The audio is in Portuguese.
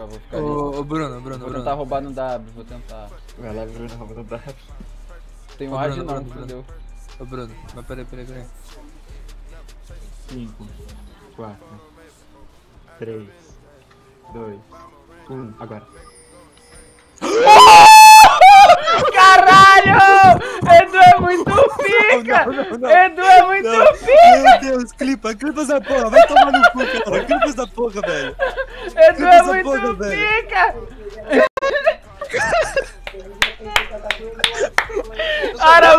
vou ficar ali. Ô, Bruno. Vou tentar roubar no W, vou tentar. Vai lá, Bruno, rouba no W. Tem Ô, um age Bruno, não, Bruno. entendeu? Ô, Bruno, mas peraí. 5, 4, 3, 2, 1, agora. Caralho! Edu é muito pica! Não. Edu é muito pica! Meu Deus, clipa essa porra, vai tomar no cu, cara. Clipa essa porra, velho. Edu é essa muito porra, velho. pica! Cara,